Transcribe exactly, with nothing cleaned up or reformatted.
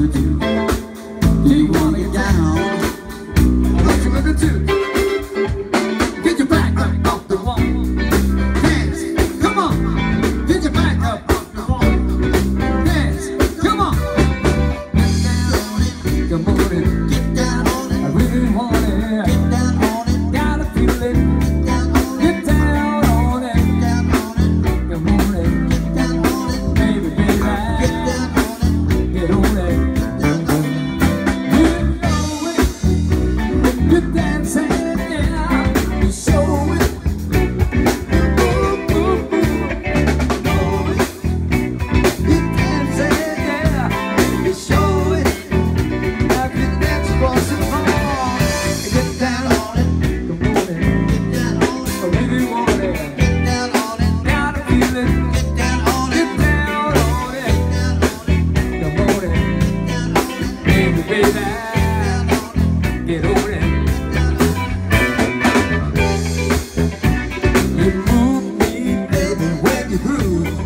Do you wanna get down? What you gonna do? Get your back up off the wall. Dance, come on. Get your back up off the wall. Dance, come on. Get down on it. Come on in. Get down on it. I really want it. Get down on it. Gotta feel it. Get down on it. Get down on it. Get down on it. Come on in. Get down on it. Baby, baby. Get down on it. Get on it. You're dancing, yeah, you show it. Ooh, ooh, ooh. You're dancing, yeah, you show it. Now if you dance across the floor, get down on it. Come on in. Get down on it. I really want it. Get down on it. Gotta feel it. Get down on it. Get down on it. Get down on it. Come on in. Get down on it. Baby, baby. Get over it. You move me, baby, when you groove.